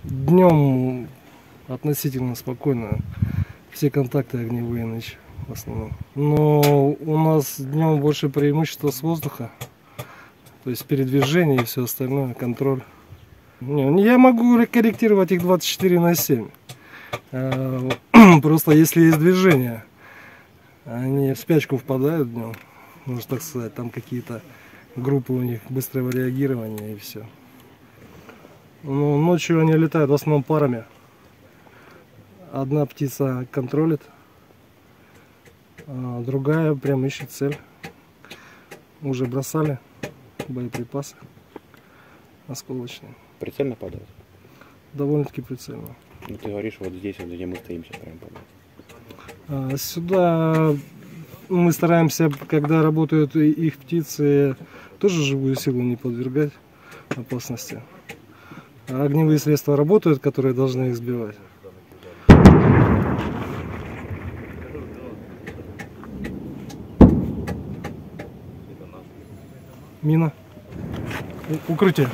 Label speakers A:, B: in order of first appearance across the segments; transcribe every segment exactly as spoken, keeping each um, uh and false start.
A: Днем относительно спокойно. Все контакты огневые ночь в основном. Но у нас днем больше преимущества с воздуха. То есть передвижение и все остальное, контроль. Не, я могу корректировать их двадцать четыре на семь. Просто если есть движение, они в спячку впадают днем. Можно так сказать, там какие-то группы у них быстрого реагирования и все. Но ночью они летают в основном парами. Одна птица контролит, а другая прям ищет цель. Уже бросали боеприпасы осколочные.
B: Прицельно падают?
A: Довольно-таки прицельно.
B: Ну ты говоришь, вот здесь, вот, где мы стоим, сейчас прям падает.
A: А, сюда мы стараемся, когда работают их птицы, тоже живую силу не подвергать опасности. А огневые средства работают, которые должны их сбивать. Мина. У укрытие.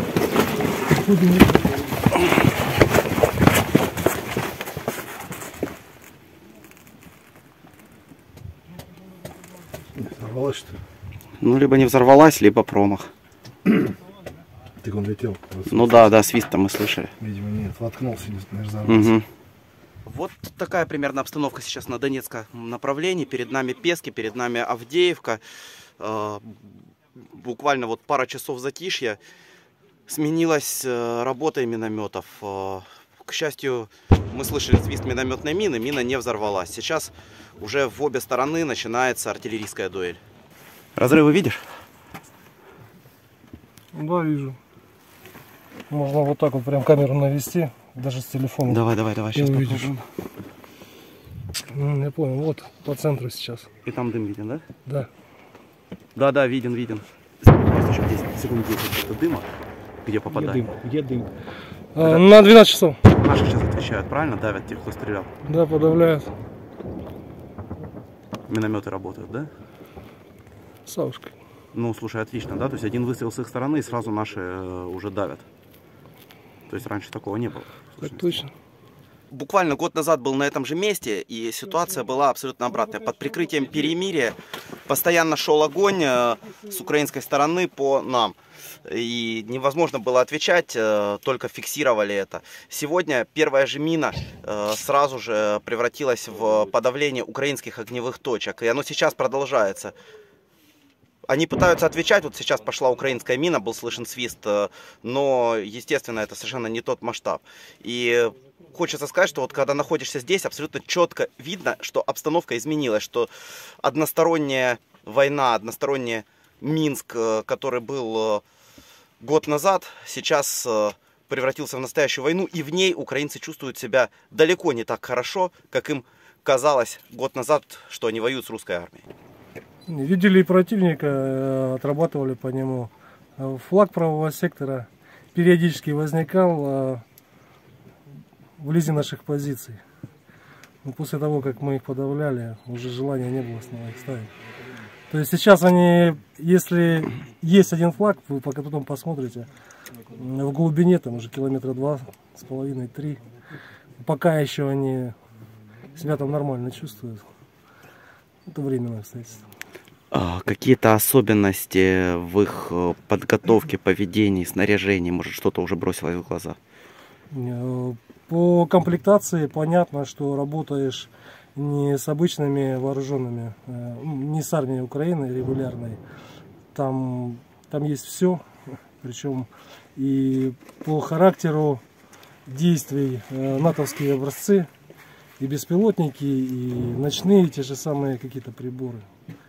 C: Взорвалась, что ли?
D: Ну, либо не взорвалась, либо промах.
C: Так он летел.
D: Ну да, да, свист там мы слышали.
C: Видимо, нет, воткнулся, не взорвался.
D: Угу. Вот такая примерно обстановка сейчас на Донецком направлении. Перед нами Пески, перед нами Авдеевка. Буквально вот пара часов затишья. Сменилась работа минометов. К счастью, мы слышали свист минометной мины, мина не взорвалась. Сейчас уже в обе стороны начинается артиллерийская дуэль. Разрывы видишь?
A: Да, вижу. Можно вот так вот прям камеру навести, даже с телефона.
D: Давай, давай, давай, сейчас попробуем.
A: Ну, я понял, вот по центру сейчас.
D: И там дым виден, да?
A: Да.
D: Да, да, виден, виден. Просто еще десять секунд десять дыма. Где попадает?
B: Где дым?
A: А, на двенадцать часов.
D: Наши сейчас отвечают, правильно? Давят тех, кто стрелял.
A: Да, подавляют.
D: Минометы работают, да?
A: Савушкой.
D: Ну, слушай, отлично, да? То есть один выстрел с их стороны, и сразу наши э, уже давят. То есть раньше такого не было.
A: Так точно.
D: Буквально год назад был на этом же месте, и ситуация была абсолютно обратная. Под прикрытием перемирия постоянно шел огонь э, с украинской стороны по нам. И невозможно было отвечать, э, только фиксировали это. Сегодня первая же мина э, сразу же превратилась в подавление украинских огневых точек. И оно сейчас продолжается. Они пытаются отвечать, вот сейчас пошла украинская мина, был слышен свист, но, естественно, это совершенно не тот масштаб. И хочется сказать, что вот когда находишься здесь, абсолютно четко видно, что обстановка изменилась, что односторонняя война, односторонний Минск, который был год назад, сейчас превратился в настоящую войну, и в ней украинцы чувствуют себя далеко не так хорошо, как им казалось год назад, что они воюют с русской армией.
A: Видели противника, отрабатывали по нему. Флаг правого сектора периодически возникал вблизи наших позиций. Но после того, как мы их подавляли, уже желания не было снова их ставить. То есть сейчас они, если есть один флаг, вы пока потом посмотрите, в глубине там уже километра два с половиной, три. Пока еще они себя там нормально чувствуют. Это временное обстоятельство.
D: Какие-то особенности в их подготовке, поведении, снаряжении, может, что-то уже бросилось в глаза?
A: По комплектации понятно, что работаешь не с обычными вооруженными, не с армией Украины регулярной. Там, там есть все, причем и по характеру действий натовские образцы, и беспилотники, и ночные те же самые какие-то приборы.